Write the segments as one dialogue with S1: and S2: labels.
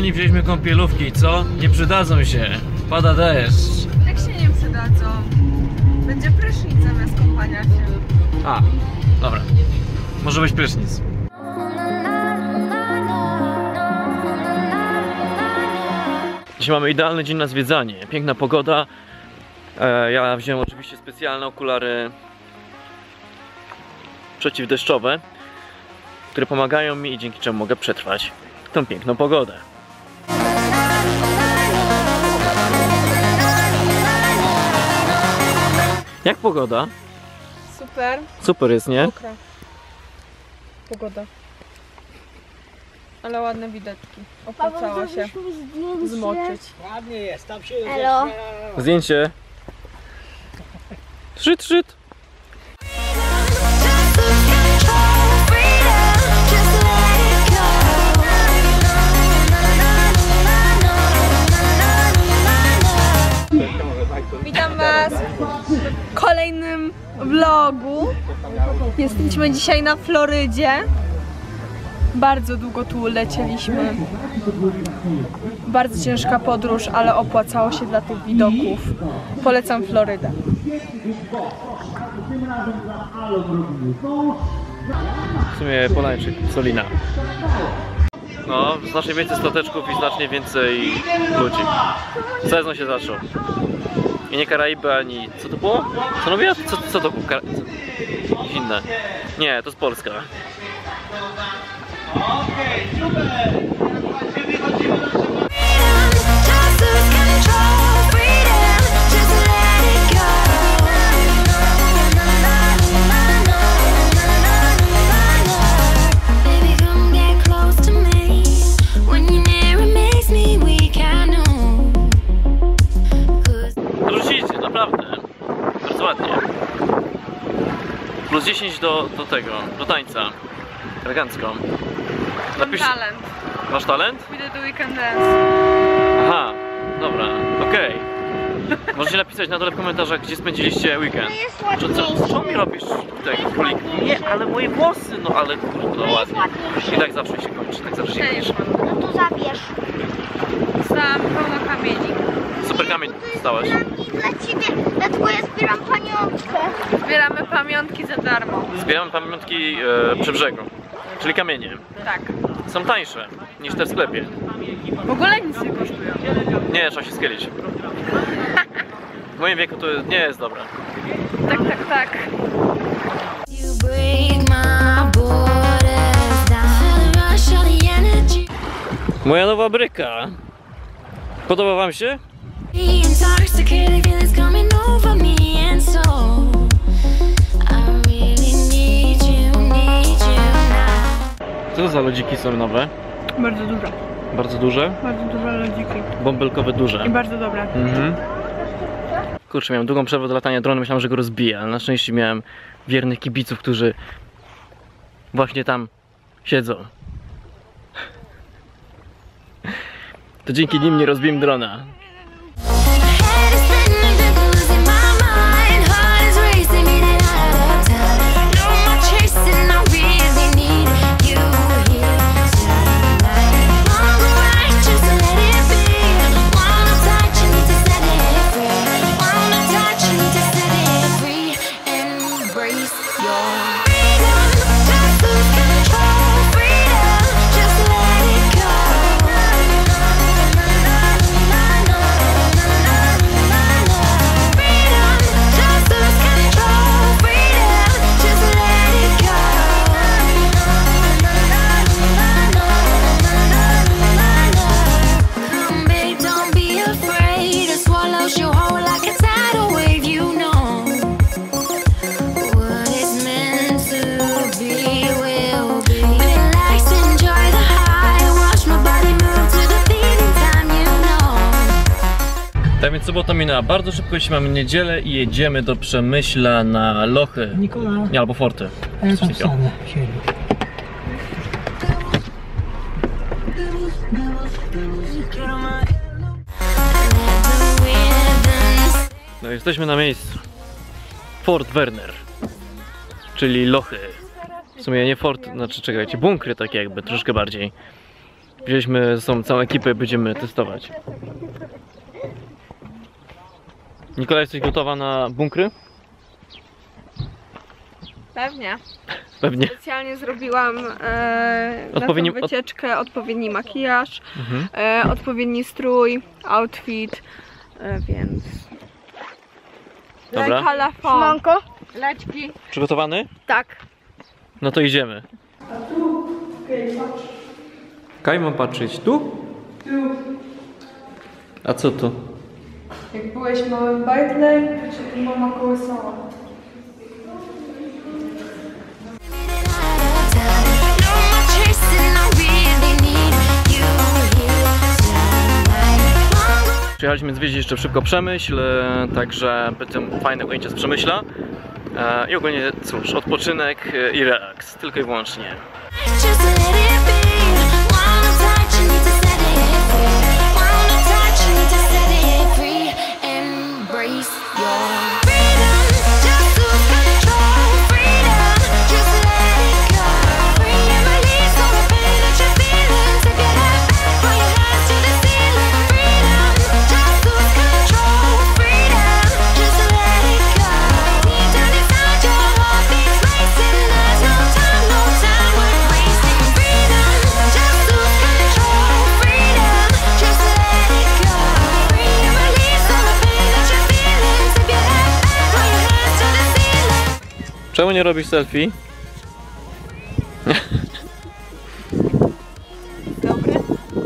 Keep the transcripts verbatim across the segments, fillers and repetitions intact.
S1: nie wzięliśmy kąpielówki, co? Nie przydadzą się. Pada deszcz.
S2: Jak się nie przydadzą? Będzie prysznic zamiast kąpania się.
S1: A, dobra. Może być prysznic. Dzisiaj mamy idealny dzień na zwiedzanie. Piękna pogoda. E, ja wziąłem oczywiście specjalne okulary przeciwdeszczowe, które pomagają mi i dzięki czemu mogę przetrwać tą piękną pogodę. Jak pogoda?
S2: Super.
S1: Super jest, nie?
S2: Mokra pogoda. Ale ładne widoczki. Opłacało się zmoczyć.
S3: Ładnie jest, tam się
S4: Elo.
S1: Zdjęcie. Szyt, szyt.
S2: Witam Was w kolejnym vlogu. Jesteśmy dzisiaj na Florydzie. Bardzo długo tu lecieliśmy. Bardzo ciężka podróż, ale opłacało się dla tych widoków. Polecam Florydę.
S1: W sumie Polańczyk, Solina. No, znacznie więcej stateczków i znacznie więcej ludzi. Sezon się zaczął. I nie Karaiby, ani... Co to było? Co robię? Co, co to było? Kar... Co? Inne. Nie, to jest Polska.
S3: Okej, super!
S1: Wrócicie, naprawdę. Bardzo ładnie. Plus dziesięć do, do tego, do tańca. Elegancko.
S2: Mam talent.
S1: Masz talent?
S2: Pójdę do weekend dance.
S1: Aha, dobra, okej. Okay. Możecie napisać na dole w komentarzach, gdzie spędziliście weekend. Co, co, co mi robisz tutaj, królik? Nie, ale moje włosy, no ale kurde, no ładnie. I tak zawsze się kończy, tak zawsze się kończy.
S4: No to zabierz.
S2: Dostałam pełno kamieni.
S1: Super kamień dostałaś.
S4: Dla ciebie, dlatego ja zbieram pamiątkę.
S2: Zbieramy pamiątki za darmo.
S1: Zbieramy pamiątki e, przy brzegu, czyli kamienie.
S2: Tak.
S1: Są tańsze niż te w sklepie.
S2: W ogóle nic nie kosztują.
S1: Nie, trzeba się schylić. W moim wieku to nie jest dobre.
S2: Tak, tak, tak.
S1: Moja nowa bryka. Podoba wam się? Co to za lodziki są nowe?
S2: Bardzo duże.
S1: Bardzo duże?
S2: Bardzo duże lodziki.
S1: Bąbelkowe duże.
S2: I bardzo dobre.
S1: Mhm. Kurczę, miałem długą przerwę do latania dronem, myślałem, że go rozbiję, ale na szczęście miałem wiernych kibiców, którzy właśnie tam siedzą. To dzięki nim nie rozbiłem drona. Tak więc sobota minęła bardzo szybko, jeśli mamy niedzielę i jedziemy do Przemyśla na Lochy.
S3: Nikola.
S1: Nie, albo Forty.
S3: Ja tam stanę, siedzi.
S1: No jesteśmy na miejscu. Fort Werner, czyli Lochy. W sumie nie fort, znaczy czekajcie, bunkry takie jakby, troszkę bardziej. Wzięliśmy ze sobą całą ekipę i będziemy testować. Nikola, jesteś gotowa na bunkry?
S2: Pewnie.
S1: Pewnie.
S2: Specjalnie zrobiłam e,
S1: Odpowiedni-
S2: na tą wycieczkę odpowiedni makijaż,
S1: Mhm.
S2: e, odpowiedni strój, outfit, e, więc...
S1: Dobra.
S2: Like à la fin.
S5: Laćki.
S1: Przygotowany?
S2: Tak.
S1: No to idziemy. Kaj mam patrzeć tu? A co to?
S2: Jak byłeś małym bajtlem, to cię tu mama kołysała.
S1: Przyjechaliśmy zwiedzić jeszcze szybko Przemyśl, e, także będą fajne ujęcia z Przemyśla. E, I ogólnie cóż, odpoczynek e, i relaks, tylko i wyłącznie. Czemu nie robisz selfie?
S2: Dobry?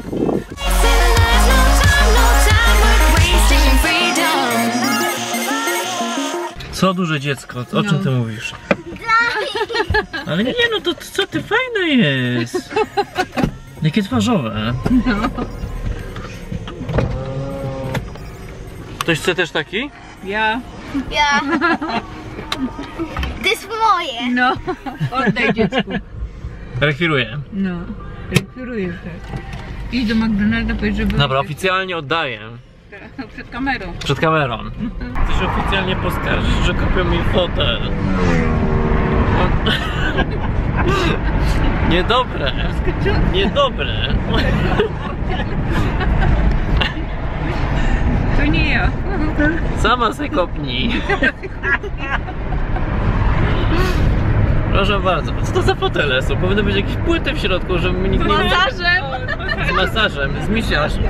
S1: Co duże dziecko? O czym ty mówisz? Ale nie, no to co ty, fajne jest. Jakie twarzowe. Ktoś chce też taki?
S5: Ja.
S4: Ja. To jest moje.
S5: No. Oddaj dziecku.
S1: Rekwiruję.
S5: No. Rekwirujesz tak. Idź do McDonalda, powiedz, żeby...
S1: Dobra, oficjalnie oddaję.
S5: No, przed kamerą.
S1: Przed kamerą. Chcę się oficjalnie poskarżyć, że kupią mi fotel. Niedobre. Niedobre.
S5: To nie ja.
S1: Sama se kopnij. Proszę bardzo. Co to za fotele są? Powinny być jakieś płyty w środku, żeby mi nikt nie...
S2: Masażem!
S1: Z masażem, z misiarzem.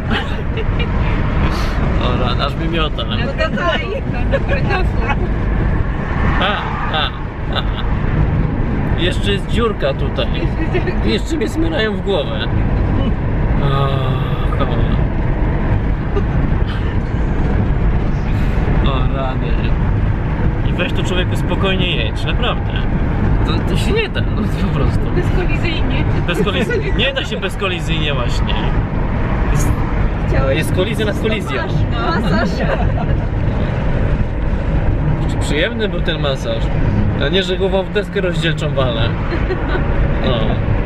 S1: O ran, aż mi miota.
S5: No dawaj. Na brytofu.
S1: A, a, a. Jeszcze jest dziurka tutaj. Jeszcze mnie smyrają w głowę. O, o rany. I weź to, człowieku, spokojnie jedź, naprawdę. To, to się nie da, no po prostu.
S5: Bezkolizyjnie.
S1: Bezkolizyjnie. Nie da się bezkolizyjnie właśnie. Jest, jest kolizja nad kolizją.
S2: Masaż.
S1: Czy przyjemny był ten masaż? A nie, że głową w deskę rozdzielczą walę. O.